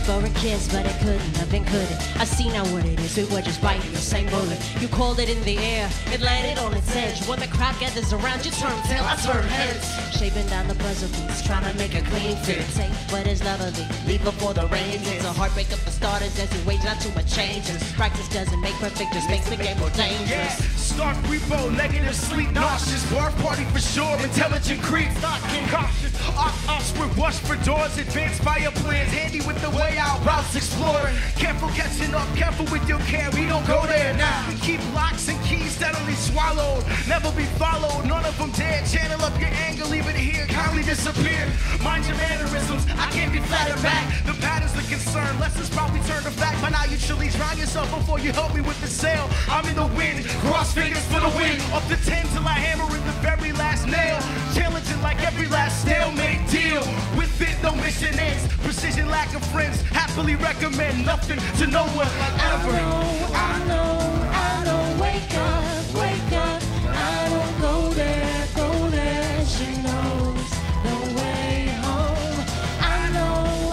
for a kiss, but it couldn't have been, could it? I see now what it is, we were just biting the same bullet. You called it in the air, it landed on its edge. When the crowd gathers around, you turn tail, I turn heads. Shaving down the buzzer beats, trying to make a clean fit. Say what is lovely, leave before the rain hits. A heartbreaker for starters, as you wage not too much changes. Practice doesn't make perfect, just makes the game more dangerous. Yeah. Stark repo, negative, sleep, nauseous. Barf party for sure, intelligent creep. Stock cautious, ops with wash for doors. Advanced fire plans, handy with the way out. Routes exploring, careful catching up, careful with your care. We don't go there now. We keep locks and keys steadily swallowed, never be followed. None of them dead. Channel up your anger, leave it here, kindly disappear. Mind your mannerisms, I can't be flattered back. The patterns the concern, lessons probably turn to fact. By now you should at least drown yourself before you help me with the sail. I'm in the wind, cross fingers for the win. Up to 10 till I hammer in the very last nail. Challenging like every last stalemate deal. With it, no mission ends. Precision, lack of friends. Happily recommend nothing to no one ever. I know, wake up, wake up. I don't go there, she knows the way home. I know,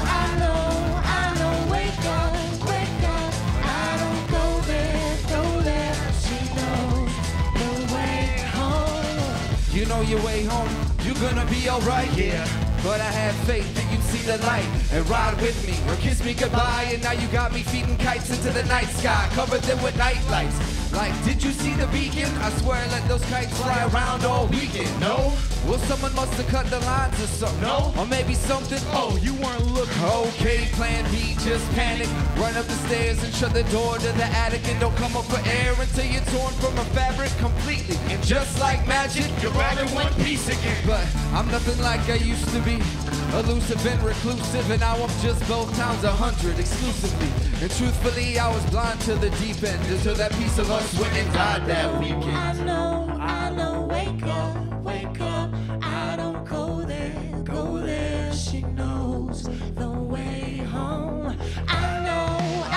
wake up, wake up. I don't go there, she knows the way home. You know your way home, you're gonna be alright, yeah. But I had faith that you'd see the light and ride with me or kiss me goodbye. And now you got me feeding kites into the night sky, covered them with night lights. Like, did you see the beacon? I swear I let those kites fly around all weekend. No? Well, someone must have cut the lines or something. No? Or maybe something. Oh, you weren't looking. Okay, plan B, just panic. Run up the stairs and shut the door to the attic. And don't come up for air until you're torn from a fabric completely. And just like magic, you're all in one piece again. But I'm nothing like I used to be. Elusive and reclusive, and now I'm just both times 100 exclusively. And truthfully, I was blind to the deep end until that piece of us went and died that weekend. I know, wake up, wake up. I don't go there, she knows the way home. I know,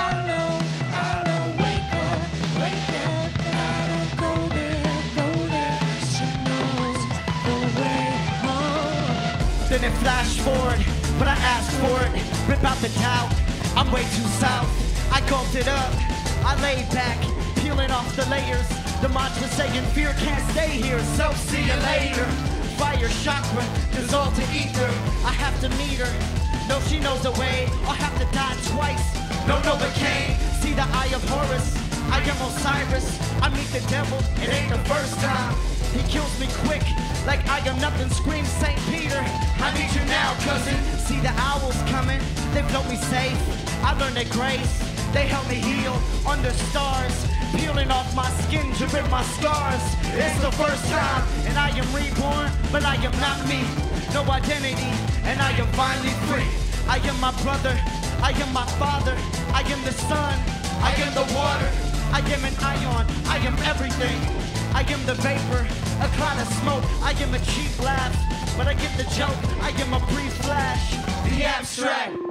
wake up. I don't go there, she knows the way home. Then it flashed forward, but I asked for it. Rip out the doubt, I'm way too south. I gulped it up, I laid back, peeling off the layers. The mantra saying fear can't stay here, so see you later. Fire chakra, dissolve to ether. I have to meet her, no she knows the way. I'll have to die twice, no Novocaine. See the eye of Horus, I am Osiris. I meet the devil, it ain't the first time. He kills me quick, like I am nothing. Scream St. Peter, I need you now, cousin. See the owls coming, they float me safe. I learned their grace, they help me heal under stars. Peeling off my skin to rip my scars. It's the first time, and I am reborn, but I am not me. No identity, and I am finally free. I am my brother, I am my father, I am the sun, I am the water, I am an ion, I am everything. I am the vapor, a cloud of smoke, I am a cheap laugh, but I get the joke, I am a brief flash, the abstract.